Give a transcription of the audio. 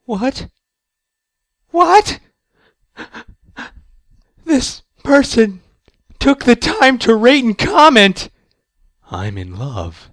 What? What? This person took the time to rate and comment. I'm in love.